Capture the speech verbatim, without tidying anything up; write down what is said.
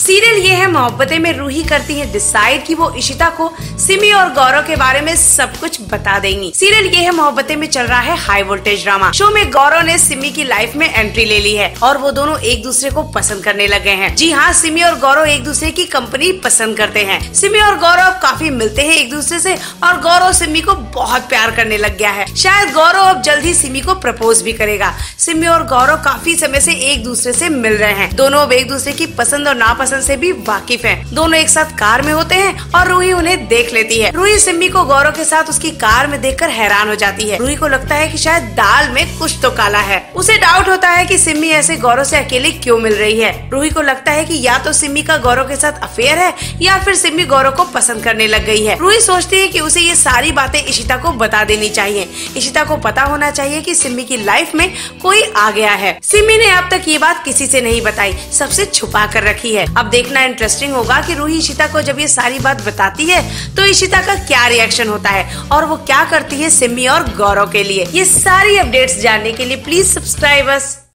Serial ये है मोहब्बतें में रूही करती है डिसाइड कि वो इशिता को सिमी और गौरव के बारे में सब कुछ बता देंगी। सीरियल ये है मोहब्बतें में चल रहा है हाई वोल्टेज ड्रामा। शो में गौरव ने सिमी की लाइफ में एंट्री ले ली है और वो दोनों एक दूसरे को पसंद करने लगे हैं। जी हाँ, सिमी और गौरव एक दूसरे की कंपनी पसंद करते हैं। सिमी और गौरव काफी मिलते हैं एक दूसरे से और गौरव सिमी को बहुत प्यार करने लग गया है। शायद गौरव अब जल्द ही सिमी को प्रपोज भी करेगा। सिमी और गौरव काफी समय से एक दूसरे से मिल रहे हैं। दोनों अब एक दूसरे की पसंद और नापसंद से भी वाकिफ हैं। दोनों एक साथ कार में होते हैं और रूही उन्हें देख लेती है। रूही सिमी को गौरव के साथ उसकी कार में देखकर हैरान हो जाती है। रूही को लगता है कि शायद दाल में कुछ तो काला है। उसे डाउट होता है कि सिमी ऐसे गौरव से अकेले क्यों मिल रही है। रूही को लगता है कि या तो सिमी का गौरव के साथ अफेयर है या फिर सिमी गौरव को पसंद करने लग गई है। रूही सोचती है कि उसे ये सारी बातें इशिता को बता देनी चाहिए। इशिता को पता होना चाहिए कि सिमी की लाइफ में कोई आ गया है। सिमी ने अब तक ये बात किसी से नहीं बताई, सबसे छुपा कर रखी है। अब देखना इंटरेस्टिंग होगा कि रूही इशिता को जब ये सारी बात बताती है तो इशिता का क्या रिएक्शन होता है और वो क्या करती है सिमी और गौरव के लिए। ये सारी अपडेट्स जानने के लिए प्लीज सब्सक्राइब अस।